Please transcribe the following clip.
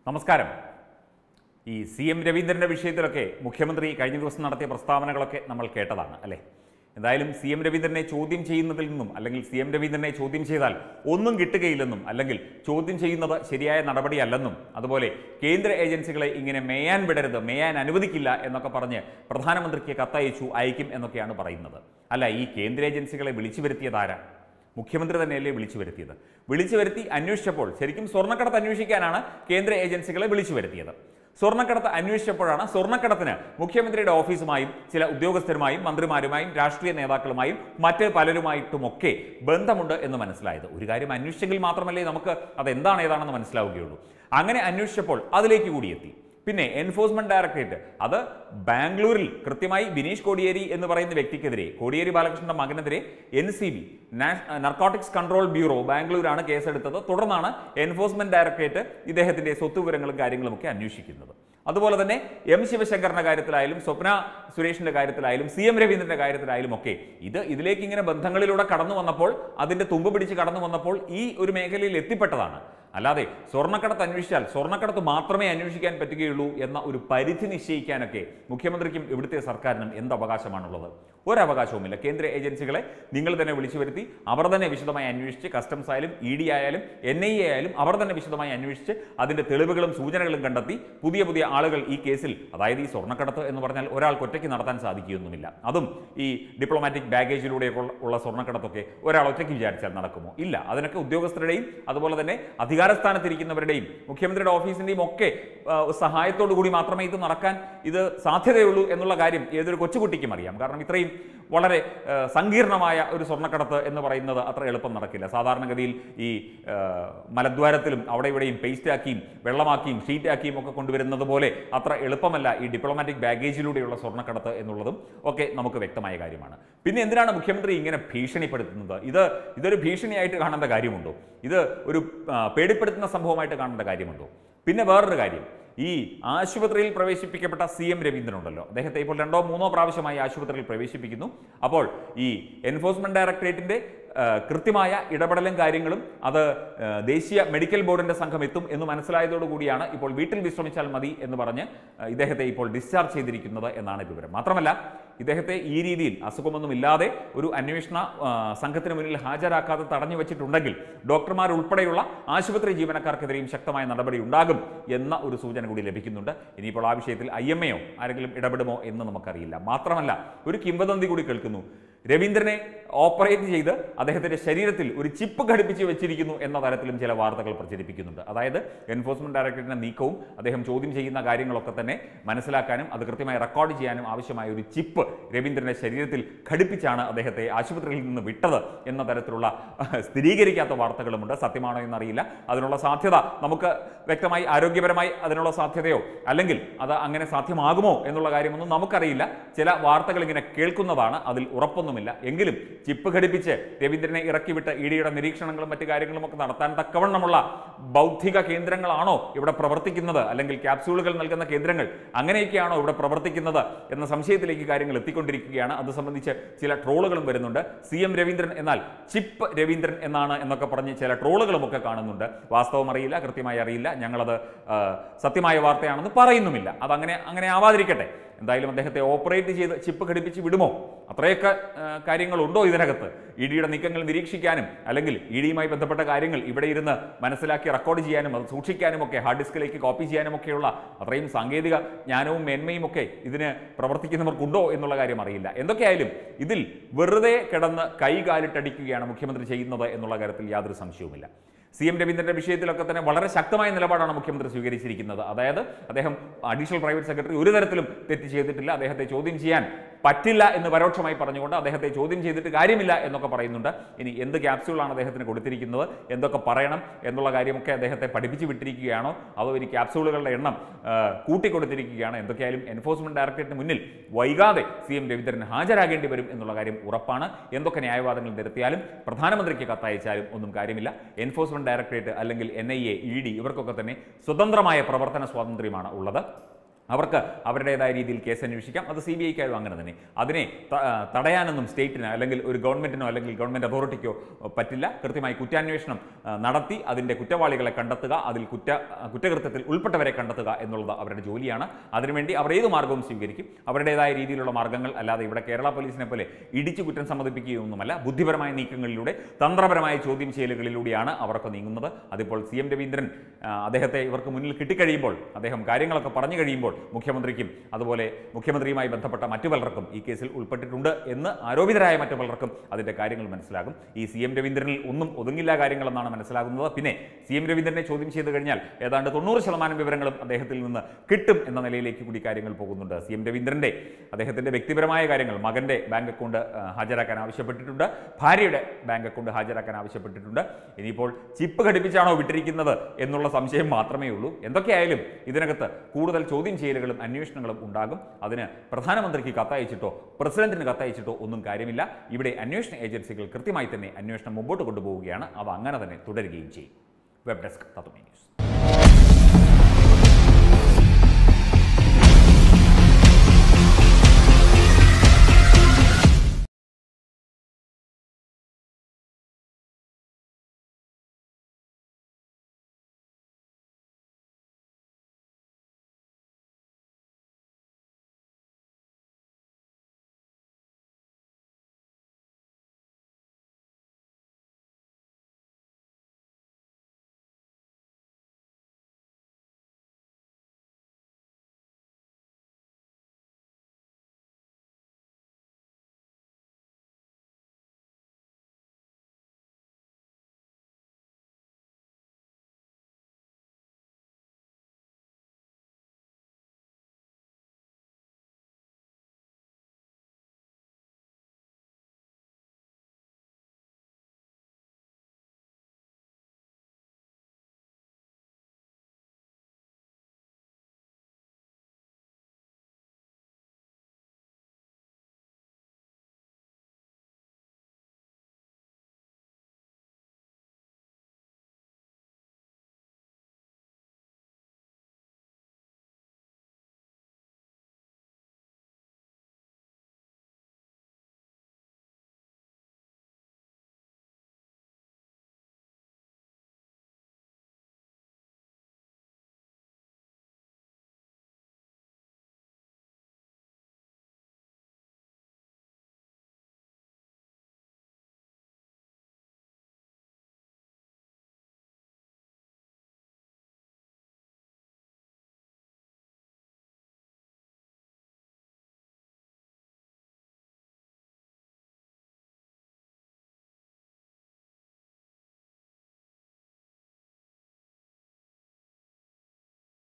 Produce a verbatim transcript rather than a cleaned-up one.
നമസ്കാരം. ഈ C M രവീന്ദ്രൻ്റെ വിഷയത്തിലൊക്കെ മുഖ്യമന്ത്രി കഴിഞ്ഞ ദിവസം നടത്തിയ പ്രസ്താവനകളൊക്കെ നമ്മൾ കേട്ടതാണ് അല്ലേ. എന്തായാലും സി എം രവീന്ദ്രനെ ചോദ്യം ചെയ്യുന്നതിൽ നിന്നും അല്ലെങ്കിൽ സി എം രവീന്ദ്രനെ ചോദ്യം ചെയ്താൽ ഒന്നും കിട്ടുകയില്ലെന്നും അല്ലെങ്കിൽ ചോദ്യം ചെയ്യുന്നത് ശരിയായ നടപടിയല്ലെന്നും അതുപോലെ കേന്ദ്ര ഏജൻസികളെ ഇങ്ങനെ മേയാൻ വിടരുത്, മേയാൻ അനുവദിക്കില്ല എന്നൊക്കെ പറഞ്ഞ് പ്രധാനമന്ത്രിക്ക് കത്തയച്ചു അയക്കും എന്നൊക്കെയാണ് പറയുന്നത്. അല്ല, ഈ കേന്ദ്ര ഏജൻസികളെ വിളിച്ചു വരുത്തിയതാരാ? മുഖ്യമന്ത്രി തന്നെയല്ലേ വിളിച്ചു വരുത്തിയത്? വിളിച്ചു വരുത്തി അന്വേഷിച്ചപ്പോൾ ശരിക്കും സ്വർണ്ണക്കടത്ത് അന്വേഷിക്കാനാണ് കേന്ദ്ര ഏജൻസികളെ വിളിച്ചു വരുത്തിയത്. സ്വർണ്ണക്കടത്ത് അന്വേഷിച്ചപ്പോഴാണ് സ്വർണ്ണക്കടത്തിന് മുഖ്യമന്ത്രിയുടെ ഓഫീസുമായും ചില ഉദ്യോഗസ്ഥരുമായും മന്ത്രിമാരുമായും രാഷ്ട്രീയ നേതാക്കളുമായും മറ്റ് പലരുമായിട്ടുമൊക്കെ ബന്ധമുണ്ട് എന്ന് മനസ്സിലായത്. ഒരു കാര്യം അന്വേഷിച്ചെങ്കിൽ മാത്രമല്ലേ നമുക്ക് അതെന്താണ് ഏതാണെന്ന് മനസ്സിലാവുകയുള്ളൂ. അങ്ങനെ അന്വേഷിച്ചപ്പോൾ അതിലേക്ക് കൂടി എത്തി. പിന്നെ എൻഫോഴ്സ്മെന്റ് ഡയറക്ടറേറ്റ് അത് ബാംഗ്ലൂരിൽ കൃത്യമായി ബിനീഷ് കോടിയേരി എന്ന് പറയുന്ന വ്യക്തിക്കെതിരെ, കോടിയേരി ബാലകൃഷ്ണന്റെ മകനെതിരെ N C B narcotics control bureau ബാംഗ്ലൂരാണ് കേസെടുത്തത്. തുടർന്നാണ് എൻഫോഴ്സ്മെന്റ് ഡയറക്ടറേറ്റ് ഇദ്ദേഹത്തിന്റെ സ്വത്ത് വിവരങ്ങളും കാര്യങ്ങളും ഒക്കെ അന്വേഷിക്കുന്നത്. അതുപോലെ തന്നെ എം ശിവശങ്കറിന്റെ കാര്യത്തിലായാലും സ്വപ്ന സുരേഷിന്റെ കാര്യത്തിലായാലും സി എം രവീന്ദ്രന്റെ കാര്യത്തിലായാലും ഒക്കെ ഇത് ഇതിലേക്ക് ഇങ്ങനെ ബന്ധങ്ങളിലൂടെ കടന്നു വന്നപ്പോൾ, അതിന്റെ തുമ്പ് പിടിച്ച് കടന്നു വന്നപ്പോൾ ഈ ഒരു മേഖലയിൽ എത്തിപ്പെട്ടതാണ്. അല്ലാതെ സ്വർണ്ണക്കടത്ത് അന്വേഷിച്ചാൽ സ്വർണ്ണക്കടത്ത് മാത്രമേ അന്വേഷിക്കാൻ പറ്റുകയുള്ളൂ എന്ന ഒരു പരിധി നിശ്ചയിക്കാനൊക്കെ മുഖ്യമന്ത്രിക്കും ഇവിടുത്തെ സർക്കാരിനും എന്ത് അവകാശമാണുള്ളത്? ഒരവകാശവുമില്ല. കേന്ദ്ര ഏജൻസികളെ നിങ്ങൾ തന്നെ വിളിച്ചു വരുത്തി അവർ തന്നെ വിശദമായി അന്വേഷിച്ച്, കസ്റ്റംസ് ആയാലും ഇ ഡി ആയാലും എൻ ഐ എ ആയാലും അവർ തന്നെ വിശദമായി അന്വേഷിച്ച് അതിന്റെ തെളിവുകളും സൂചനകളും കണ്ടെത്തി പുതിയ പുതിയ ആളുകൾ ഈ കേസിൽ, അതായത് ഈ സ്വർണ്ണക്കടത്ത് എന്ന് പറഞ്ഞാൽ ഒരാൾക്ക് ഒറ്റയ്ക്ക് നടത്താൻ സാധിക്കുകയൊന്നുമില്ല. അതും ഈ ഡിപ്ലോമാറ്റിക് ബാഗേജിലൂടെ ഉള്ള സ്വർണ്ണക്കടത്തൊക്കെ ഒരാൾ ഒറ്റയ്ക്ക് വിചാരിച്ചാൽ നടക്കുമോ? ഇല്ല. അതിനൊക്കെ ഉദ്യോഗസ്ഥരുടെയും അതുപോലെ തന്നെ അധികാരസ്ഥാനത്തിരിക്കുന്നവരുടെയും മുഖ്യമന്ത്രിയുടെ ഓഫീസിന്റെയും ഒക്കെ സഹായത്തോടു കൂടി മാത്രമേ ഇത് നടക്കാൻ ഇത് സാധ്യതയുള്ളൂ എന്നുള്ള കാര്യം ഏതൊരു കൊച്ചുകുട്ടിക്കും അറിയാം. കാരണം ഇത്രയും വളരെ സങ്കീർണമായ ഒരു സ്വർണ്ണക്കടത്ത് എന്ന് പറയുന്നത് അത്ര എളുപ്പം നടക്കില്ല. സാധാരണഗതിയിൽ ഈ മലദ്വാരത്തിലും അവിടെ ഇവിടെയും പേസ്റ്റ് ആക്കിയും വെള്ളമാക്കിയും ഷീറ്റാക്കിയും ഒക്കെ കൊണ്ടുവരുന്നത് പോലെ അത്ര എളുപ്പമല്ല ഈ ഡിപ്ലോമാറ്റിക് ബാഗേജിലൂടെയുള്ള സ്വർണ്ണക്കടത്ത് എന്നുള്ളതും ഒക്കെ നമുക്ക് വ്യക്തമായ കാര്യമാണ്. പിന്നെ എന്തിനാണ് മുഖ്യമന്ത്രി ഇങ്ങനെ ഭീഷണിപ്പെടുത്തുന്നത്? ഇത് ഇതൊരു ഭീഷണിയായിട്ട് കാണേണ്ട കാര്യമുണ്ടോ? ഇത് ഒരു പേടിപ്പെടുത്തുന്ന സംഭവമായിട്ട് കാണേണ്ട കാര്യമുണ്ടോ? പിന്നെ വേറൊരു കാര്യം, ഈ ആശുപത്രിയിൽ പ്രവേശിപ്പിക്കപ്പെട്ട സി എം രവീന്ദ്രൻ ഉണ്ടല്ലോ, അദ്ദേഹത്തെ ഇപ്പോൾ രണ്ടോ മൂന്നോ പ്രാവശ്യമായി ആശുപത്രിയിൽ പ്രവേശിപ്പിക്കുന്നു. അപ്പോൾ ഈ എൻഫോഴ്സ്മെന്റ് ഡയറക്ടറേറ്റിന്റെ കൃത്യമായ ഇടപെടലും കാര്യങ്ങളും അത് ദേശീയ മെഡിക്കൽ ബോർഡിന്റെ സംഘം എത്തും എന്ന് മനസ്സിലായതോടുകൂടിയാണ് ഇപ്പോൾ വീട്ടിൽ വിശ്രമിച്ചാൽ മതി എന്ന് പറഞ്ഞ് ഇദ്ദേഹത്തെ ഇപ്പോൾ ഡിസ്ചാർജ് ചെയ്തിരിക്കുന്നത് എന്നാണ് വിവരം. മാത്രമല്ല ഇദ്ദേഹത്തെ ഈ രീതിയിൽ അസുഖമൊന്നുമില്ലാതെ ഒരു അന്വേഷണ സംഘത്തിന് മുന്നിൽ ഹാജരാക്കാതെ തടഞ്ഞു വെച്ചിട്ടുണ്ടെങ്കിൽ ഡോക്ടർമാർ ഉൾപ്പെടെയുള്ള ആശുപത്രി ജീവനക്കാർക്കെതിരെയും ശക്തമായ നടപടി ഉണ്ടാകും എന്ന ഒരു സൂചന കൂടി ലഭിക്കുന്നുണ്ട്. ഇനിയിപ്പോൾ ആ വിഷയത്തിൽ ഐ എം എയോ ആരെങ്കിലും ഇടപെടുമോ എന്ന് നമുക്കറിയില്ല. മാത്രമല്ല ഒരു കിംവദന്തി കൂടി കേൾക്കുന്നു. രവീന്ദ്രനെ ഓപ്പറേറ്റ് ചെയ്ത് അദ്ദേഹത്തിന്റെ ശരീരത്തിൽ ഒരു ചിപ്പ് ഘടിപ്പിച്ച് വെച്ചിരിക്കുന്നു എന്ന തരത്തിലും ചില വാർത്തകൾ പ്രചരിപ്പിക്കുന്നുണ്ട്. അതായത് എൻഫോഴ്സ്മെന്റ് ഡയറക്ടറേറ്റിന്റെ നീക്കവും അദ്ദേഹം ചോദ്യം ചെയ്യുന്ന കാര്യങ്ങളൊക്കെ തന്നെ മനസ്സിലാക്കാനും അത് കൃത്യമായി റെക്കോർഡ് ചെയ്യാനും ആവശ്യമായ ഒരു ചിപ്പ് രവീന്ദ്രന്റെ ശരീരത്തിൽ ഘടിപ്പിച്ചാണ് അദ്ദേഹത്തെ ആശുപത്രിയിൽ നിന്ന് വിട്ടത് എന്ന തരത്തിലുള്ള സ്ഥിരീകരിക്കാത്ത വാർത്തകളുമുണ്ട്. സത്യമാണോ എന്നറിയില്ല. അതിനുള്ള സാധ്യത നമുക്ക് വ്യക്തമായി ആരോഗ്യപരമായി അതിനുള്ള സാധ്യതയോ അല്ലെങ്കിൽ അത് അങ്ങനെ സാധ്യമാകുമോ എന്നുള്ള കാര്യമൊന്നും നമുക്കറിയില്ല. ചില വാർത്തകൾ ഇങ്ങനെ കേൾക്കുന്നതാണ്, അതിൽ ഉറപ്പൊന്നും ഇല്ല. എങ്കിലും ചിപ്പ് ഘടിപ്പിച്ച് രവീന്ദ്രനെ ഇറക്കിവിട്ട് ഇ ഡിയുടെ നിരീക്ഷണങ്ങളും മറ്റു കാര്യങ്ങളും ഒക്കെ നടത്താൻ തക്കവണ്ണമുള്ള ബൗദ്ധിക കേന്ദ്രങ്ങളാണോ ഇവിടെ പ്രവർത്തിക്കുന്നത്, അല്ലെങ്കിൽ ക്യാപ്സ്യൂളുകൾ നൽകുന്ന കേന്ദ്രങ്ങൾ അങ്ങനെയൊക്കെയാണോ ഇവിടെ പ്രവർത്തിക്കുന്നത് എന്ന സംശയത്തിലേക്ക് കാര്യങ്ങൾ എത്തിക്കൊണ്ടിരിക്കുകയാണ്. അത് സംബന്ധിച്ച് ചില ട്രോളുകളും വരുന്നുണ്ട്. സി എം രവീന്ദ്രൻ എന്നാൽ ചിപ്പ് രവീന്ദ്രൻ എന്നാണ് എന്നൊക്കെ പറഞ്ഞ് ചില ട്രോളുകളും ഒക്കെ കാണുന്നുണ്ട്. വാസ്തവം അറിയില്ല, കൃത്യമായി അറിയില്ല. ഞങ്ങളത് സത്യമായ വാർത്തയാണെന്ന് പറയുന്നുമില്ല. അതങ്ങനെ അങ്ങനെ ആവാതിരിക്കട്ടെ. എന്തായാലും അദ്ദേഹത്തെ ഓപ്പറേറ്റ് ചെയ്ത് ചിപ്പ് ഘടിപ്പിച്ച് വിടുമോ? അത്രയൊക്കെ കാര്യങ്ങളുണ്ടോ ഇതിനകത്ത്? ഇ ഡിയുടെ നീക്കങ്ങൾ നിരീക്ഷിക്കാനും അല്ലെങ്കിൽ ഇ ഡിയുമായി ബന്ധപ്പെട്ട കാര്യങ്ങൾ ഇവിടെ ഇരുന്ന് മനസ്സിലാക്കി റെക്കോർഡ് ചെയ്യാനും അത് സൂക്ഷിക്കാനും ഒക്കെ ഹാർഡ് ഡിസ്കിലേക്ക് കോപ്പി ചെയ്യാനും ഒക്കെയുള്ള അത്രയും സാങ്കേതിക ജ്ഞാനവും മേന്മയും ഒക്കെ ഇതിന് പ്രവർത്തിക്കുന്നവർക്കുണ്ടോ എന്നുള്ള കാര്യം അറിയില്ല. എന്തൊക്കെയായാലും ഇതിൽ വെറുതെ കിടന്ന് കൈകാലിട്ടടിക്കുകയാണ് മുഖ്യമന്ത്രി ചെയ്യുന്നത് എന്നുള്ള കാര്യത്തിൽ യാതൊരു സംശയവുമില്ല. സി എം രവീന്ദ്രന്റെ വിഷയത്തിലൊക്കെ തന്നെ വളരെ ശക്തമായ നിലപാടാണ് മുഖ്യമന്ത്രി സ്വീകരിച്ചിരിക്കുന്നത്. അതായത് അദ്ദേഹം അഡീഷണൽ പ്രൈവറ്റ് സെക്രട്ടറി ഒരു തരത്തിലും തെറ്റ് ചെയ്തിട്ടില്ല, അദ്ദേഹത്തെ ചോദ്യം ചെയ്യാൻ പറ്റില്ല എന്ന് പരോക്ഷമായി പറഞ്ഞുകൊണ്ട് അദ്ദേഹത്തെ ചോദ്യം ചെയ്തിട്ട് കാര്യമില്ല എന്നൊക്കെ പറയുന്നുണ്ട്. ഇനി എന്ത് ക്യാപ്സ്യൂളാണ് അദ്ദേഹത്തിന് കൊടുത്തിരിക്കുന്നത്, എന്തൊക്കെ പറയണം എന്നുള്ള കാര്യമൊക്കെ അദ്ദേഹത്തെ പഠിപ്പിച്ച് വിട്ടിരിക്കുകയാണോ അതോ ഇനി ക്യാപ്സ്യൂളുകളുടെ എണ്ണം കൂട്ടിക്കൊടുത്തിരിക്കുകയാണ്? എന്തൊക്കെയായാലും എൻഫോഴ്സ്മെന്റ് ഡയറക്ടറേറ്റിന് മുന്നിൽ വൈകാതെ സി എം രവീന്ദ്രൻ ഹാജരാകേണ്ടി വരും എന്നുള്ള കാര്യം ഉറപ്പാണ്. എന്തൊക്കെ ന്യായവാദങ്ങൾ നിരത്തിയാലും പ്രധാനമന്ത്രിക്ക് കത്തയച്ചാലും ഒന്നും കാര്യമില്ല. എൻഫോഴ്സ്മെന്റ് ഡയറക്ടറേറ്റ് അല്ലെങ്കിൽ N I A, E D ഇവർക്കൊക്കെ തന്നെ സ്വതന്ത്രമായ പ്രവർത്തന സ്വാതന്ത്ര്യമാണ് ഉള്ളത്. അവർക്ക് അവരുടേതായ രീതിയിൽ കേസ് അന്വേഷിക്കാം. അത് സി ബി ഐക്കായാലും അങ്ങനെ തന്നെ. അതിനെ തടയാനൊന്നും സ്റ്റേറ്റിന് അല്ലെങ്കിൽ ഒരു ഗവൺമെൻറ്റിനോ അല്ലെങ്കിൽ ഗവൺമെൻറ് അതോറിറ്റിക്കോ പറ്റില്ല. കൃത്യമായി കുറ്റാന്വേഷണം നടത്തി അതിൻ്റെ കുറ്റവാളികളെ കണ്ടെത്തുക, അതിൽ കുറ്റ കുറ്റകൃത്യത്തിൽ ഉൾപ്പെട്ടവരെ കണ്ടെത്തുക എന്നുള്ളത് അവരുടെ ജോലിയാണ്. അതിനുവേണ്ടി അവർ ഏത് മാർഗവും സ്വീകരിക്കും. അവരുടേതായ രീതിയിലുള്ള മാർഗ്ഗങ്ങൾ അല്ലാതെ ഇവിടെ കേരള പോലീസിനെ പോലെ ഇടിച്ചു കുറ്റം സമ്മതിപ്പിക്കുകയൊന്നുമല്ല. ബുദ്ധിപരമായ നീക്കങ്ങളിലൂടെ തന്ത്രപരമായ ചോദ്യം ചെയ്യലുകളിലൂടെയാണ് അവരൊക്കെ നീങ്ങുന്നത്. അതിപ്പോൾ സി എം രവീന്ദ്രൻ അദ്ദേഹത്തെ ഇവർക്ക് മുന്നിൽ കിട്ടിക്കഴിയുമ്പോൾ, അദ്ദേഹം കാര്യങ്ങളൊക്കെ പറഞ്ഞു കഴിയുമ്പോൾ മുഖ്യമന്ത്രിക്കും അതുപോലെ മുഖ്യമന്ത്രിയുമായി ബന്ധപ്പെട്ട മറ്റു പലർക്കും ഈ കേസിൽ ഉൾപ്പെട്ടിട്ടുണ്ട് എന്ന് ആരോപിതരായ മറ്റു പലർക്കും അതിൻ്റെ കാര്യങ്ങൾ മനസ്സിലാകും. ഈ സി എം രവീന്ദ്രനിൽ ഒന്നും ഒതുങ്ങില്ല കാര്യങ്ങളെന്നാണ് മനസ്സിലാകുന്നത്. പിന്നെ സി എം രവീന്ദ്രനെ ചോദ്യം ചെയ്ത് കഴിഞ്ഞാൽ ഏതാണ്ട് തൊണ്ണൂറ് ശതമാനം വിവരങ്ങളും അദ്ദേഹത്തിൽ നിന്ന് കിട്ടും എന്ന നിലയിലേക്ക് കൂടി കാര്യങ്ങൾ പോകുന്നുണ്ട്. സി എം രവീന്ദ്രൻ്റെ അദ്ദേഹത്തിൻ്റെ വ്യക്തിപരമായ കാര്യങ്ങൾ, മകൻ്റെ ബാങ്ക് അക്കൗണ്ട് ഹാജരാക്കാൻ ആവശ്യപ്പെട്ടിട്ടുണ്ട്, ഭാര്യയുടെ ബാങ്ക് അക്കൗണ്ട് ഹാജരാക്കാൻ ആവശ്യപ്പെട്ടിട്ടുണ്ട്. ഇനിയിപ്പോൾ ചിപ്പ് ഘടിപ്പിച്ചാണോ വിട്ടിരിക്കുന്നത് എന്നുള്ള സംശയം മാത്രമേ ഉള്ളൂ. എന്തൊക്കെയായാലും ഇതിനകത്ത് കൂടുതൽ ചോദ്യം ചെയ്യലുകളും അന്വേഷണങ്ങളും ഉണ്ടാകും. അതിന് പ്രധാനമന്ത്രിക്ക് കത്തയച്ചിട്ടോ പ്രസിഡന്റിന് കത്തയച്ചിട്ടോ ഒന്നും കാര്യമില്ല. ഇവിടെ അന്വേഷണ ഏജൻസികൾ കൃത്യമായി തന്നെ അന്വേഷണം മുമ്പോട്ട് കൊണ്ടുപോവുകയാണ്. അത് അങ്ങനെ തന്നെ തുടരുകയും ചെയ്യും. വെബ് ഡെസ്ക് തത്വമേ ന്യൂസ്.